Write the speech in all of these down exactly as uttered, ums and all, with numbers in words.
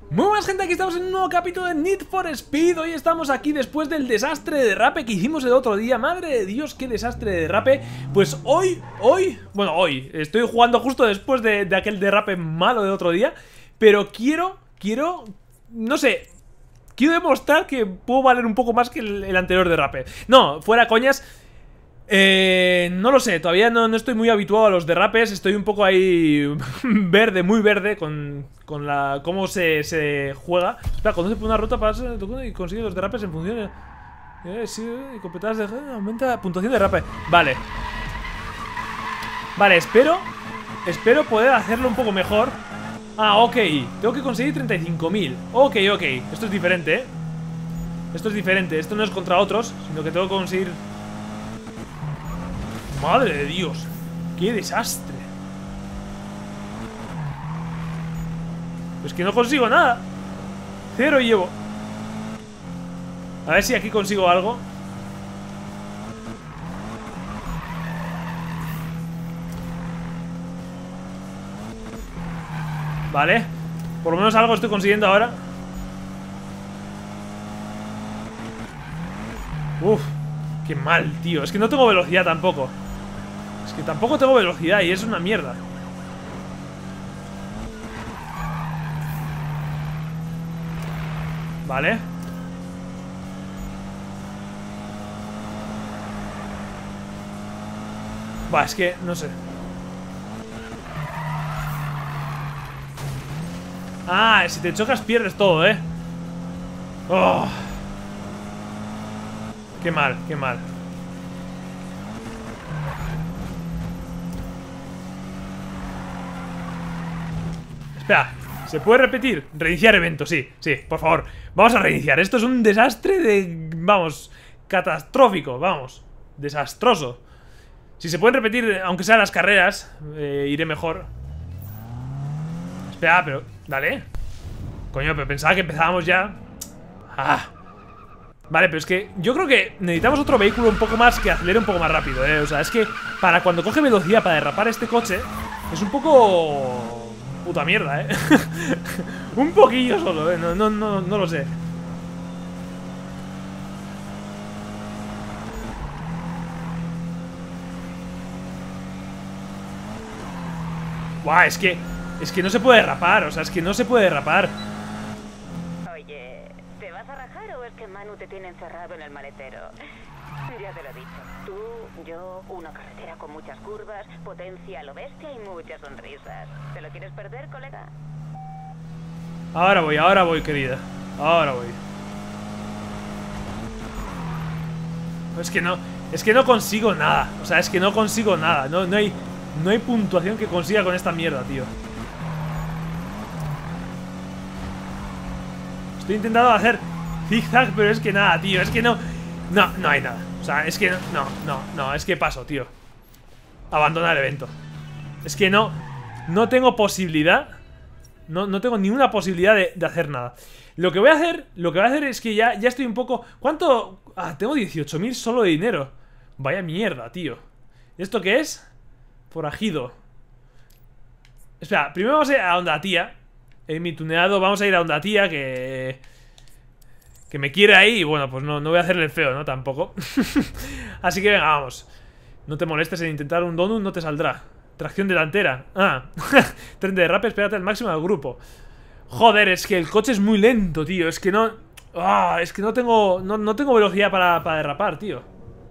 Muy buenas gente, aquí estamos en un nuevo capítulo de Need for Speed. Hoy estamos aquí después del desastre de derrape que hicimos el otro día. Madre de Dios, qué desastre de derrape. Pues hoy, hoy, bueno hoy estoy jugando justo después de, de aquel derrape malo del otro día. Pero quiero, quiero, no sé, quiero demostrar que puedo valer un poco más que el, el anterior derrape. No, fuera coñas. Eh, no lo sé, todavía no, no estoy muy habituado a los derrapes. Estoy un poco ahí verde, muy verde con, con la cómo se, se juega. Espera, conduce por una ruta para y consigue los derrapes en función de, eh, sí, y completadas de, aumenta la puntuación de derrape. Vale. Vale, espero Espero poder hacerlo un poco mejor. Ah, ok, tengo que conseguir treinta y cinco mil. Ok, ok, esto es diferente, eh Esto es diferente, esto no es contra otros, sino que tengo que conseguir. Madre de Dios, qué desastre. Pues que no consigo nada. Cero llevo. A ver si aquí consigo algo. Vale, por lo menos algo estoy consiguiendo ahora. Uf, qué mal, tío. Es que no tengo velocidad tampoco. Es que tampoco tengo velocidad y es una mierda. Vale. Va, es que no sé. Ah, si te chocas pierdes todo, eh. Oh. Qué mal, qué mal. Espera, ¿se puede repetir? Reiniciar evento, sí, sí, por favor. Vamos a reiniciar, esto es un desastre de... Vamos, catastrófico, vamos. Desastroso. Si se pueden repetir, aunque sean las carreras, eh, iré mejor. Espera, pero... Dale. Coño, pero pensaba que empezábamos ya. Ah. Vale, pero es que yo creo que necesitamos otro vehículo un poco más que acelere un poco más rápido, eh. O sea, es que para cuando coge velocidad para derrapar este coche es un poco... Puta mierda, eh. Un poquillo solo, eh. No, no, no, no lo sé. Buah, es que... Es que no se puede derrapar, o sea, es que no se puede derrapar. Oye, ¿te vas a rajar o es que Manu te tiene encerrado en el maletero? Ya te lo he dicho. Tú, yo, una carretera con muchas curvas, potencia a lo bestia y muchas sonrisas. ¿Te lo quieres perder, colega? Ahora voy, ahora voy, querida. Ahora voy. Es que no, es que no consigo nada. O sea, es que no consigo nada. No, no hay, no hay puntuación que consiga con esta mierda, tío. Estoy intentando hacer zigzag, pero es que nada, tío. Es que no, no, no hay nada. O sea, es que no, no, no, no, es que paso, tío. Abandonar el evento. Es que no, no tengo posibilidad. No, no tengo ni una posibilidad de, de hacer nada. Lo que voy a hacer, lo que voy a hacer es que ya, ya estoy un poco... ¿Cuánto? Ah, tengo dieciocho mil solo de dinero. Vaya mierda, tío. ¿Esto qué es? Forajido. Espera, primero vamos a ir a donde la tía. En mi tuneado vamos a ir a donde la tía que... Que me quiere ahí y bueno, pues no, no voy a hacerle el feo, ¿no? Tampoco. Así que venga, vamos. No te molestes en intentar un donut, no te saldrá. Tracción delantera. Ah. Tren de derrape, espérate al máximo del grupo. Joder, es que el coche es muy lento, tío. Es que no... Ah, es que no tengo... No, no tengo velocidad para, para derrapar, tío.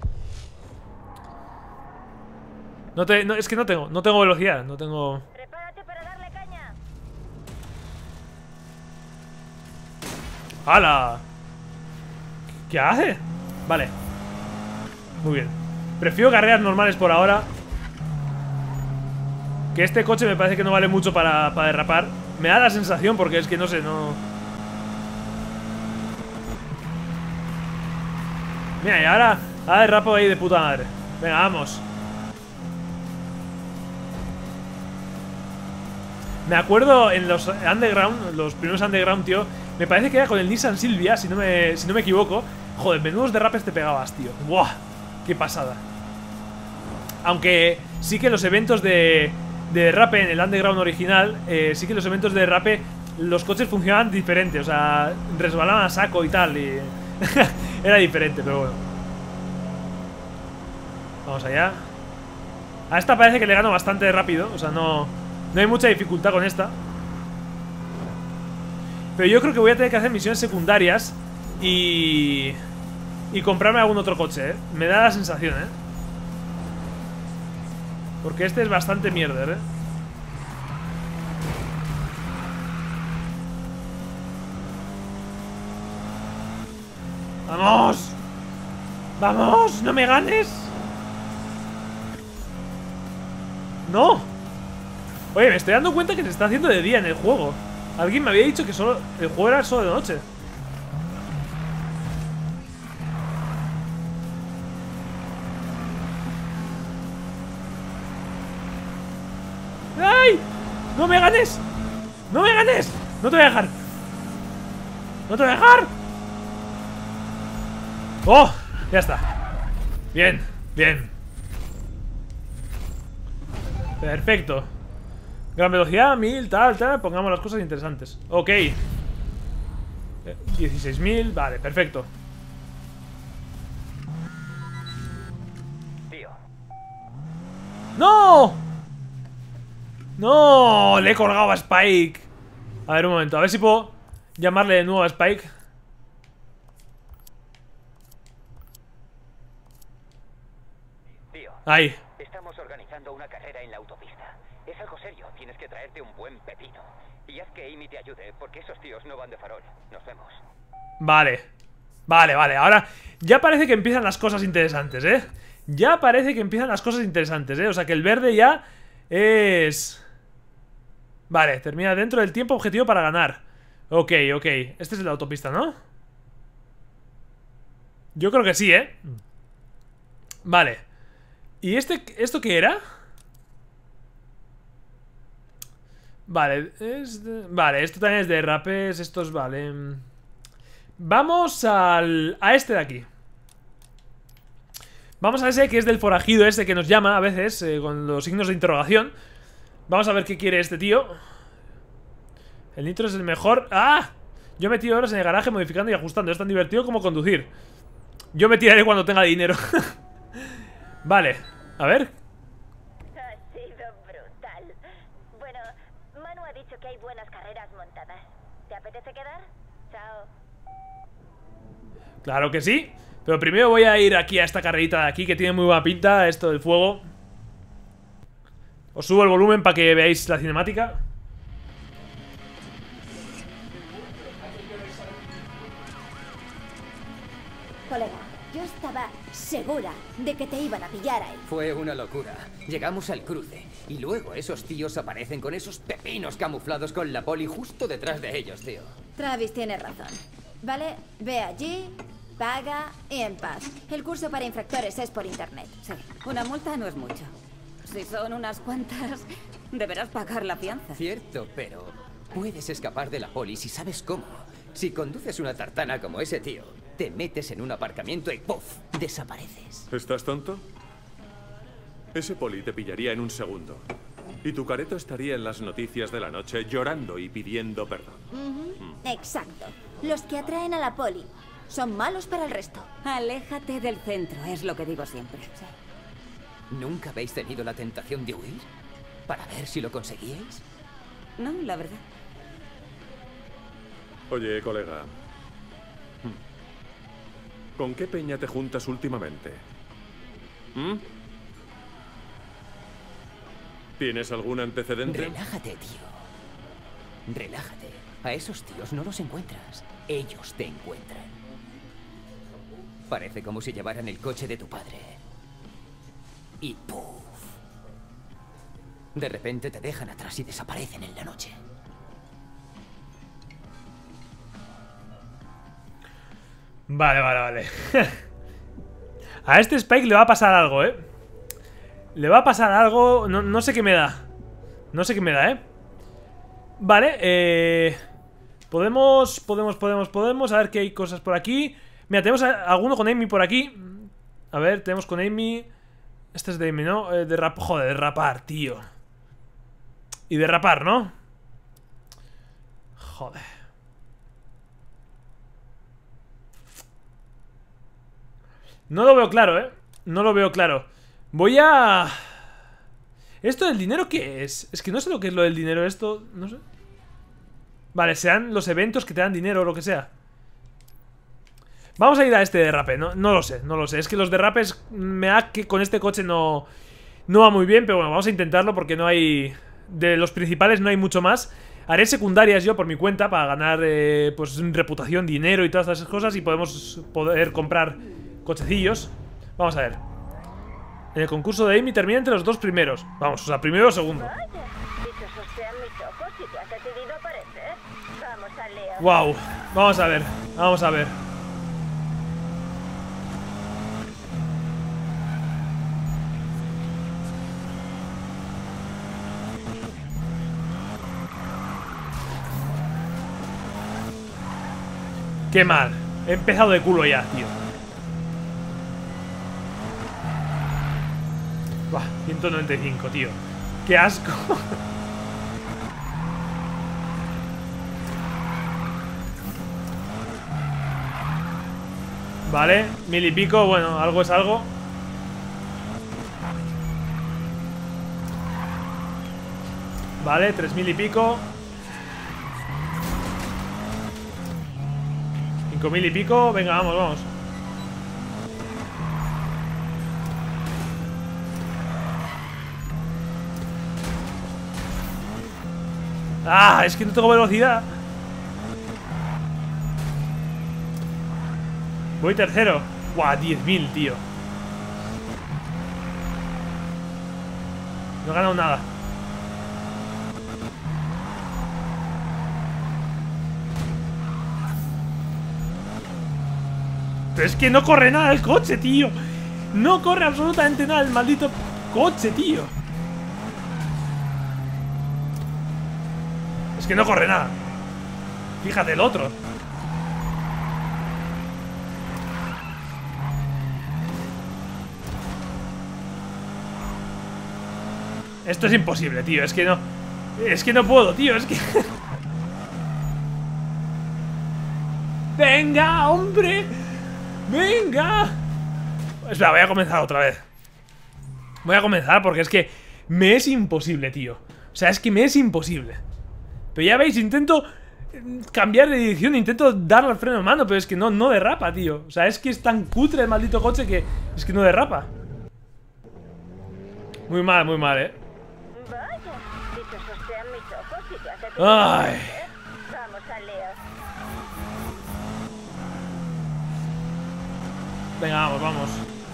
No te... No, es que no tengo... No tengo velocidad. No tengo... Prepárate para darle caña. ¡Hala! ¿Qué hace? Vale. Muy bien. Prefiero carreras normales por ahora. Que este coche me parece que no vale mucho para, para derrapar. Me da la sensación porque es que no sé, no... Mira, y ahora, ahora derrapo ahí de puta madre. Venga, vamos. Me acuerdo en los Underground, los primeros Underground, tío. Me parece que era con el Nissan Silvia, si no me, si no me equivoco. Joder, menudos derrapes te pegabas, tío. Buah, qué pasada. Aunque sí que los eventos de, de derrape en el Underground original, eh, sí que los eventos de derrape los coches funcionaban diferente. O sea, resbalaban a saco y tal. Y era diferente, pero bueno. Vamos allá. A esta parece que le gano bastante rápido. O sea, no, no hay mucha dificultad con esta. Pero yo creo que voy a tener que hacer misiones secundarias. Y... Y comprarme algún otro coche, ¿eh? Me da la sensación, ¿eh? Porque este es bastante mierder, ¿eh? ¡Vamos! ¡Vamos! ¡No me ganes! ¡No! Oye, me estoy dando cuenta que se está haciendo de día en el juego. Alguien me había dicho que solo el juego era solo de noche. ¡Ay! ¡No me ganes! ¡No me ganes! ¡No te voy a dejar! ¡No te voy a dejar! ¡Oh! Ya está. Bien, bien. Perfecto. Gran velocidad, mil, tal, tal. Pongamos las cosas interesantes. Ok. dieciséis mil, vale, perfecto. Tío. ¡No! ¡No! Le he colgado a Spike. A ver, un momento, a ver si puedo llamarle de nuevo a Spike. Tío. Ahí. Estamos organizando una carrera en la autopista. Es algo serio, tienes que traerte un buen pepino. Y haz que Amy te ayude, porque esos tíos no van de farol. Nos vemos. Vale. Vale, vale, ahora ya parece que empiezan las cosas interesantes, ¿eh? Ya parece que empiezan las cosas interesantes, ¿eh? O sea que el verde ya es... Vale, termina dentro del tiempo objetivo para ganar. Ok, ok. Este es el de la autopista, ¿no? Yo creo que sí, ¿eh? Vale. ¿Y este, esto qué era? Vale, es de... Vale, esto también es de rapes. Estos, vale. Vamos al... a este de aquí. Vamos a ese que es del forajido ese que nos llama a veces, eh, con los signos de interrogación. Vamos a ver qué quiere este tío. El nitro es el mejor. ¡Ah! Yo me tiro horas en el garaje modificando y ajustando. Es tan divertido como conducir. Yo me tiraré cuando tenga dinero. Vale, a ver. Ha sido brutal. Bueno, Manu ha dicho que hay buenas carreras montadas. ¿Te apetece quedar? Chao. Claro que sí. Pero primero voy a ir aquí a esta carrerita de aquí, que tiene muy buena pinta, esto del fuego. Os subo el volumen para que veáis la cinemática. Colega, yo estaba segura de que te iban a pillar ahí. Fue una locura. Llegamos al cruce y luego esos tíos aparecen con esos pepinos camuflados con la poli justo detrás de ellos, tío. Travis tiene razón. Vale, ve allí, paga y en paz. El curso para infractores es por internet. Sí, una multa no es mucho. Si son unas cuantas, deberás pagar la fianza. Cierto, pero puedes escapar de la poli si sabes cómo. Si conduces una tartana como ese tío, te metes en un aparcamiento y ¡puf! Desapareces. ¿Estás tonto? Ese poli te pillaría en un segundo. Y tu careto estaría en las noticias de la noche llorando y pidiendo perdón. Uh-huh. mm. Exacto. Los que atraen a la poli son malos para el resto. Aléjate del centro, es lo que digo siempre. Sí. ¿Nunca habéis tenido la tentación de huir? ¿Para ver si lo conseguíais? No, la verdad. Oye, colega. ¿Con qué peña te juntas últimamente? ¿Mm? ¿Tienes algún antecedente? Relájate, tío. Relájate. A esos tíos no los encuentras. Ellos te encuentran. Parece como si llevaran el coche de tu padre. Y ¡puf! De repente te dejan atrás y desaparecen en la noche. Vale, vale, vale. A este Spike le va a pasar algo, ¿eh? Le va a pasar algo. No, no sé qué me da. No sé qué me da, ¿eh? Vale, eh... Podemos, podemos, podemos, podemos. A ver que hay cosas por aquí. Mira, tenemos a, alguno con Amy por aquí. A ver, tenemos con Amy. Este es de Amy, ¿no? Eh, de rap... Joder, de rapar, tío. Y de rapar, ¿no? Joder. No lo veo claro, ¿eh? No lo veo claro. Voy a... ¿Esto del dinero qué es? Es que no sé lo que es lo del dinero esto. No sé. Vale, sean los eventos que te dan dinero o lo que sea. Vamos a ir a este derrape. No, no lo sé, no lo sé. Es que los derrapes me da que con este coche no... No va muy bien, pero bueno, vamos a intentarlo porque no hay... De los principales no hay mucho más. Haré secundarias yo por mi cuenta para ganar eh, pues reputación, dinero y todas esas cosas. Y podemos poder comprar cochecillos. Vamos a ver. En el concurso de Amy termina entre los dos primeros. Vamos, o sea, primero o segundo. Wow, vamos a ver, vamos a ver. Qué mal. He empezado de culo ya, tío. Buah, ciento noventa y cinco, tío. Qué asco. Vale, mil y pico, bueno, algo es algo. Vale, tres mil y pico. Cinco mil y pico, venga, vamos, vamos. Ah, es que no tengo velocidad. Voy tercero. Guau, diez mil, tío. No he ganado nada. Pero es que no corre nada el coche, tío. No corre absolutamente nada el maldito coche, tío. Es que no corre nada. Fíjate el otro. Esto es imposible, tío. Es que no... Es que no puedo, tío. Es que... ¡Venga, hombre! ¡Venga! Espera, voy a comenzar otra vez. Voy a comenzar porque es que me es imposible, tío. O sea, es que me es imposible. Pero ya veis, intento cambiar de dirección, intento darle al freno de mano, pero es que no, no derrapa, tío. O sea, es que es tan cutre el maldito coche que es que no derrapa. Muy mal, muy mal, eh. Ay. Venga, vamos, vamos.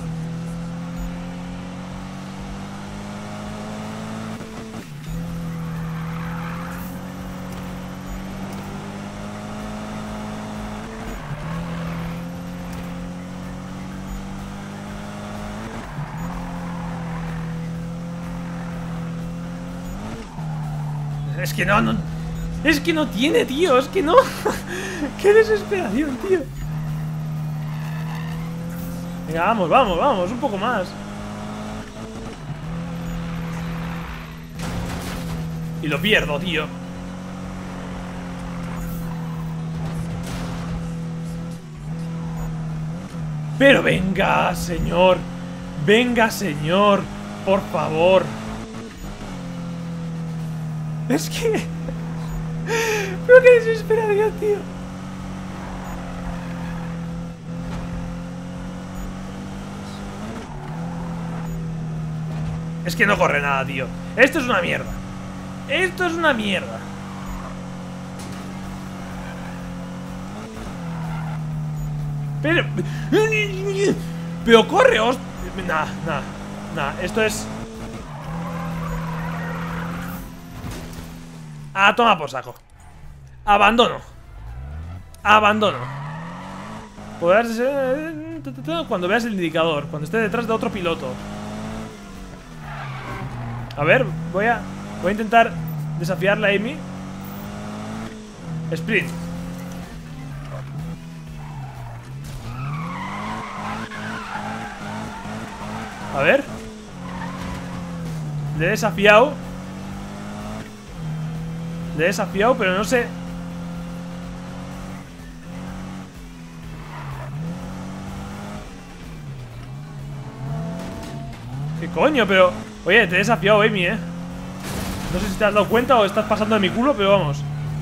Es que no, no... Es que no tiene, tío. Es que no... Qué desesperación, tío. Venga, vamos, vamos, vamos. Un poco más. Y lo pierdo, tío. Pero venga, señor. Venga, señor. Por favor. Es que... Pero qué desesperación, tío. Es que no corre nada, tío. Esto es una mierda. Esto es una mierda. Pero... Pero corre, hostia. Nah, nah, nah. Esto es... Ah, toma por saco. Abandono. Abandono. Podrás... Cuando veas el indicador. Cuando esté detrás de otro piloto. A ver, voy a... Voy a intentar desafiarla a Amy. Sprint. A ver. Le he desafiado. Le he desafiado, pero no sé... Coño, pero... Oye, te he desafiado, Amy, eh. No sé si te has dado cuenta o estás pasando de mi culo, pero vamos.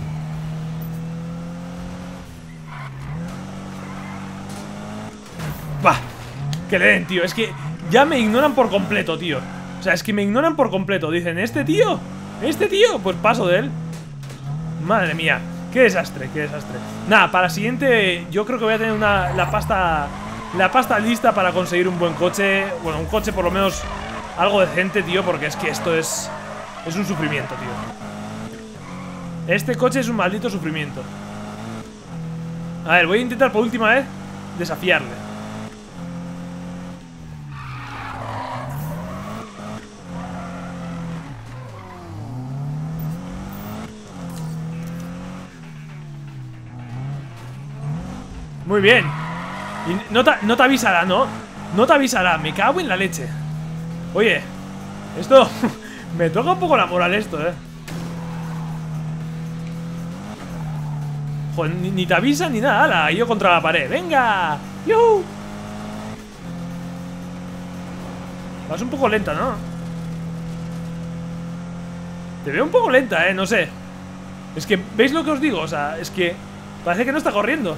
Bah, que le den, tío. Es que ya me ignoran por completo, tío. O sea, es que me ignoran por completo. Dicen, ¿este tío? ¿Este tío? Pues paso de él. Madre mía, qué desastre, qué desastre. Nada, para la siguiente yo creo que voy a tener una, la pasta La pasta lista para conseguir un buen coche. Bueno, un coche por lo menos algo decente, tío, porque es que esto es Es un sufrimiento, tío. Este coche es un maldito sufrimiento. A ver, voy a intentar por última vez desafiarle. Muy bien. Y no te, no te avisará, ¿no? No te avisará, me cago en la leche. Oye, esto me toca un poco la moral esto, eh. Joder, ni, ni te avisa ni nada. ¡Hala! Yo contra la pared, ¡venga! ¡Yuhu! Vas un poco lenta, ¿no? Te veo un poco lenta, eh, no sé. Es que, ¿veis lo que os digo? O sea, es que parece que no está corriendo.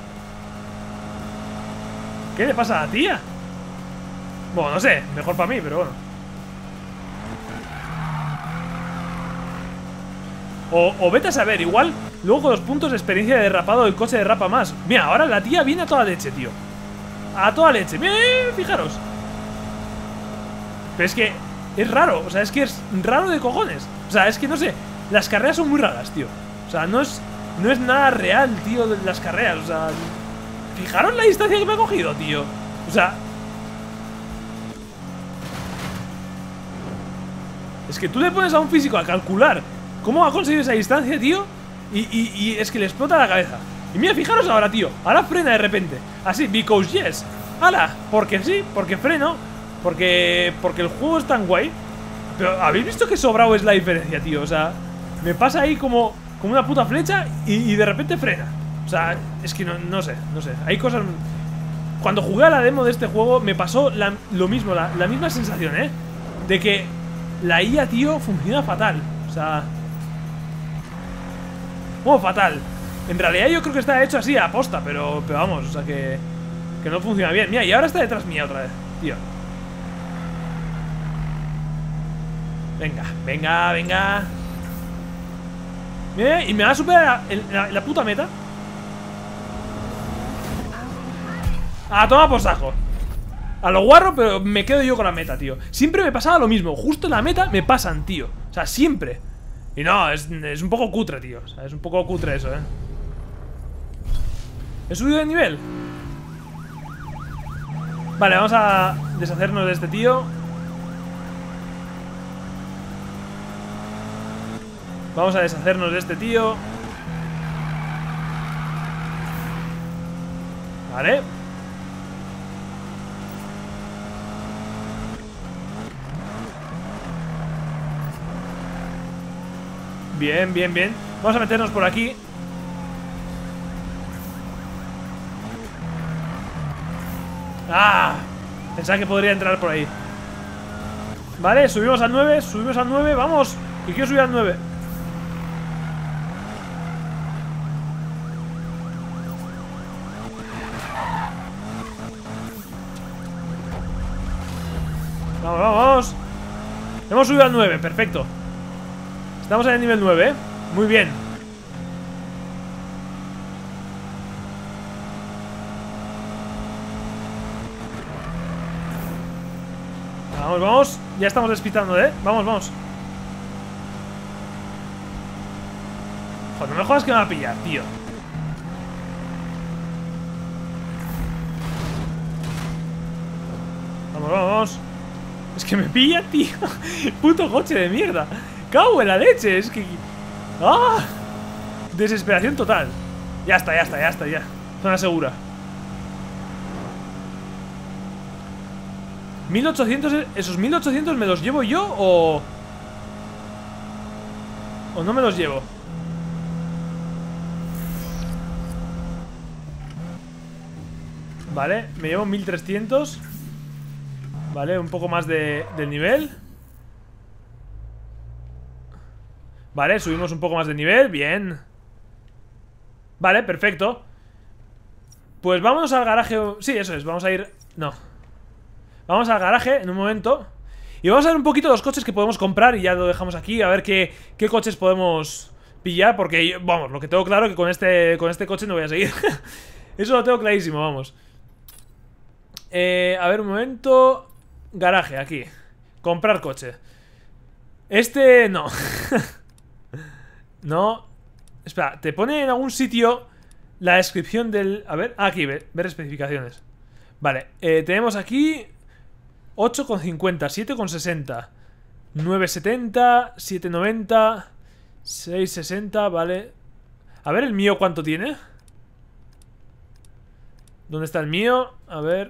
¿Qué le pasa a la tía? Bueno, no sé, mejor para mí, pero bueno. O, o vete a saber, igual luego con los puntos de experiencia de derrapado el coche derrapa más. Mira, ahora la tía viene a toda leche, tío. A toda leche, mira, fijaros. Pero es que es raro, o sea, es que es raro de cojones. O sea, es que no sé, las carreras son muy raras, tío. O sea, no es, no es nada real, tío, de las carreras. O sea, fijaros la distancia que me ha cogido, tío. O sea, es que tú le pones a un físico a calcular cómo ha conseguido esa distancia, tío, y, y, y es que le explota la cabeza. Y mira, fijaros ahora, tío. Ahora frena de repente. Así, because yes. ¡Hala! Porque sí, porque freno. Porque, porque el juego es tan guay. Pero ¿habéis visto que sobrado es la diferencia, tío? O sea, me pasa ahí como, como una puta flecha y, y de repente frena. O sea, es que no, no sé, no sé. Hay cosas... Cuando jugué a la demo de este juego me pasó la, lo mismo, la, la misma sensación, ¿eh? De que la I A, tío, funciona fatal. O sea... Oh, fatal. En realidad yo creo que está hecho así a posta, pero, pero vamos, o sea que... Que no funciona bien. Mira, y ahora está detrás mía otra vez, tío. Venga, venga, venga. Mira, y me va a superar la, la, la puta meta. Ah, toma por saco. A lo guarro, pero me quedo yo con la meta, tío. Siempre me pasaba lo mismo. Justo en la meta me pasan, tío. O sea, siempre. Y no, es, es un poco cutre, tío. O sea, es un poco cutre eso, eh. ¿He subido de nivel? Vale, vamos a deshacernos de este tío. Vamos a deshacernos de este tío. Vale. Bien, bien, bien. Vamos a meternos por aquí. ¡Ah! Pensaba que podría entrar por ahí. Vale, subimos al nueve. Subimos al nueve, vamos. Que quiero subir al nueve. Vamos, vamos, vamos. Hemos subido al nueve, perfecto. Estamos en el nivel nueve, ¿eh? Muy bien. Vamos, vamos. Ya estamos despistando, ¿eh? Vamos, vamos. Joder, no me jodas que me va a pillar, tío. Vamos, vamos, vamos. Es que me pilla, tío. Puto coche de mierda. Cago en la leche, es que... ¡Ah! Desesperación total. Ya está, ya está, ya está, ya. Zona segura. mil ochocientos, ¿esos mil ochocientos me los llevo yo o...? ¿O no me los llevo? Vale, me llevo mil trescientos. Vale, un poco más de, del nivel. Vale, subimos un poco más de nivel, bien. Vale, perfecto. Pues vamos al garaje. Sí, eso es, vamos a ir... No. Vamos al garaje en un momento. Y vamos a ver un poquito los coches que podemos comprar. Y ya lo dejamos aquí, a ver qué, qué coches podemos pillar. Porque, vamos, lo que tengo claro es que con este, con este coche no voy a seguir. Eso lo tengo clarísimo, vamos. eh, A ver, un momento. Garaje, aquí. Comprar coche. Este, no. No. Espera, te pone en algún sitio la descripción del... A ver, aquí, ver, ver especificaciones. Vale, eh, tenemos aquí ocho con cincuenta, siete con sesenta, nueve setenta, siete noventa, seis sesenta, vale. A ver el mío cuánto tiene. ¿Dónde está el mío? A ver.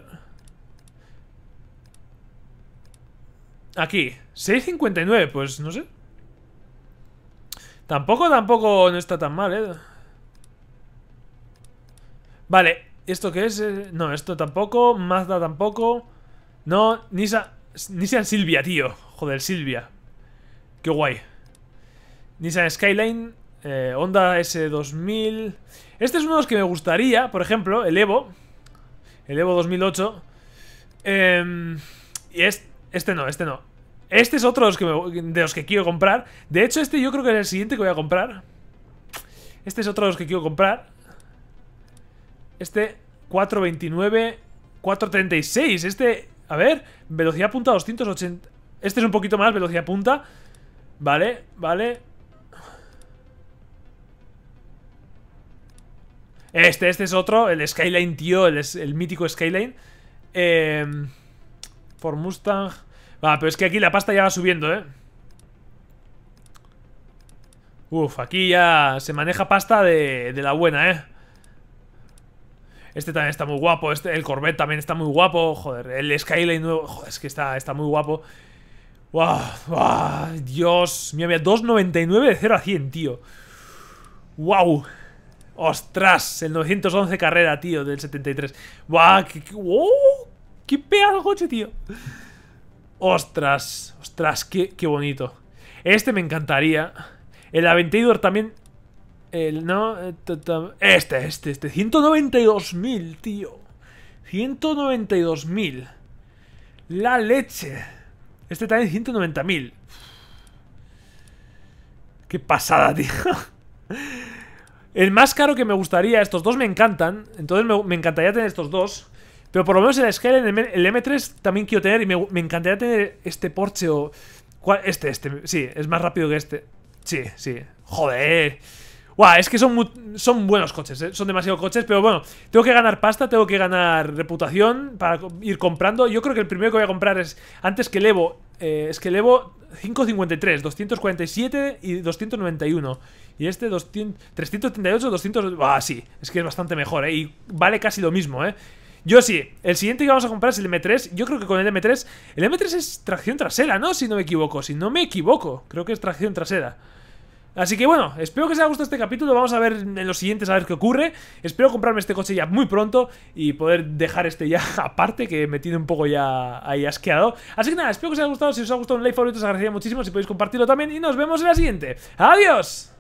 Aquí, seis cincuenta y nueve, pues no sé. Tampoco, tampoco no está tan mal, eh. Vale, ¿esto qué es? No, esto tampoco, Mazda tampoco. No, Nissan, Nissan Silvia, tío. Joder, Silvia. Qué guay. Nissan Skyline, eh, Honda S dos mil. Este es uno de los que me gustaría, por ejemplo, el Evo. El Evo dos mil ocho. eh, Y es, este no, este no. Este es otro de los, que me, de los que quiero comprar. De hecho, este yo creo que es el siguiente que voy a comprar. Este es otro de los que quiero comprar. Este, cuatro veintinueve, cuatro treinta y seis. Este, a ver, velocidad punta doscientos ochenta. Este es un poquito más, velocidad punta. Vale, vale. Este, este es otro, el Skyline, tío, el, el mítico Skyline. Eh, Ford Mustang. Va, pero es que aquí la pasta ya va subiendo, eh. Uf, aquí ya se maneja pasta de, de la buena, eh. Este también está muy guapo, este, el Corvette también está muy guapo. Joder, el Skyline nuevo, joder, es que está, está muy guapo. Wow, wow, Dios, mira, mira, dos noventa y nueve de cero a cien, tío. Wow. Ostras, el novecientos once carrera, tío, del setenta y tres. Wow, qué, qué, oh, qué pedazo de coche, tío. Ostras, ostras, qué, qué bonito. Este me encantaría. El Aventador también. El, no, este, este, este, ciento noventa y dos mil, tío. ciento noventa y dos mil. La leche. Este también ciento noventa mil. Qué pasada, tío. El más caro que me gustaría, estos dos me encantan. Entonces me, me encantaría tener estos dos. Pero por lo menos el Skyline, el M tres también quiero tener. Y me, me encantaría tener este Porsche o... ¿cuál? Este, este, sí, es más rápido que este. Sí, sí, joder. Guau, es que son, muy, son buenos coches, ¿eh? Son demasiados coches, pero bueno, tengo que ganar pasta, tengo que ganar reputación para ir comprando. Yo creo que el primero que voy a comprar es, antes que el Evo, eh, es que el Evo cinco cincuenta y tres, doscientos cuarenta y siete y doscientos noventa y uno. Y este doscientos, trescientos treinta y ocho, doscientos... Ah, sí, es que es bastante mejor, ¿eh? Y vale casi lo mismo, ¿eh? Yo sí, el siguiente que vamos a comprar es el M tres. Yo creo que con el M tres... El M tres es tracción trasera, ¿no? Si no me equivoco, si no me equivoco, creo que es tracción trasera. Así que bueno, espero que os haya gustado este capítulo. Vamos a ver en los siguientes a ver qué ocurre. Espero comprarme este coche ya muy pronto y poder dejar este ya aparte, que me tiene un poco ya ahí asqueado. Así que nada, espero que os haya gustado. Si os ha gustado un like favorito os agradecería muchísimo. Si podéis compartirlo también. Y nos vemos en la siguiente. ¡Adiós!